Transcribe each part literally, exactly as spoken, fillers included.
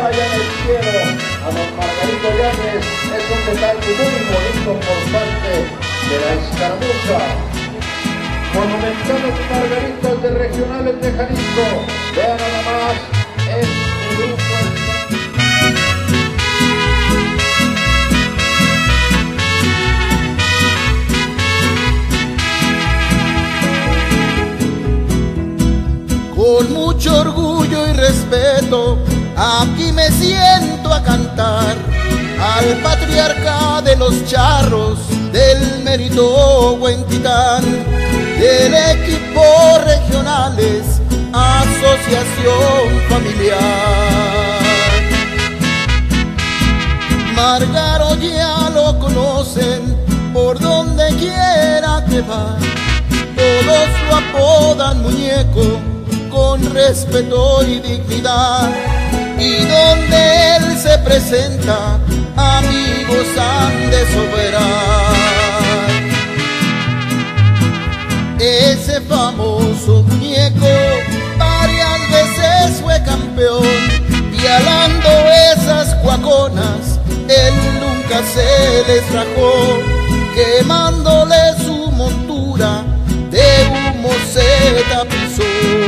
Están allá en el cielo. A don Margarito Yáñez es un detalle muy bonito por parte de la escaramuza. Monumentales margaritas de regionales de Jalisco. Vean nada más, es un grupo. Con mucho orgullo y respeto, aquí me siento a cantar al patriarca de los charros del Mérito Huentitán, del equipo regionales, asociación familiar. Márgaro ya lo conocen por donde quiera que va, todos lo apodan muñeco con respeto y dignidad, y donde él se presenta, amigos han de sobrar. Ese famoso muñeco varias veces fue campeón, y alando esas cuaconas, él nunca se les rajó, quemándole su montura, de humo se tapizó.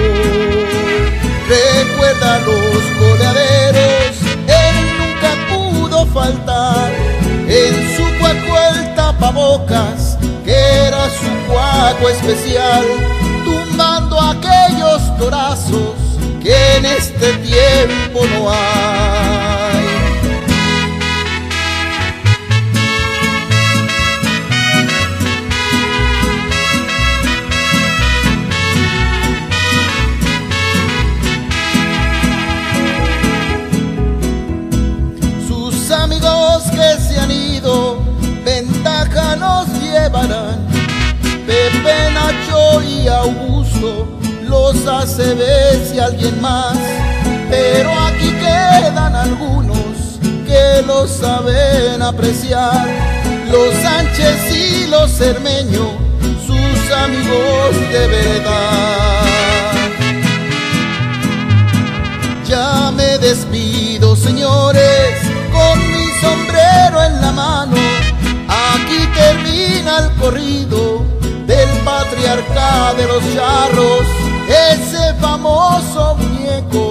Recuerda los goleaderos, él nunca pudo faltar, en su cuaco el tapabocas, que era su cuaco especial, tumbando aquellos torazos que en este tiempo no hay. Que se han ido, ventaja nos llevarán. Pepe, Nacho y Augusto, los Aceves y alguien más, pero aquí quedan algunos que lo saben apreciar. Los Sánchez y los Cermeño, sus amigos de verdad. Ya me despido, señores, con mi sombrero en la mano. Aquí termina el corrido del patriarca de los charros, ese famoso muñeco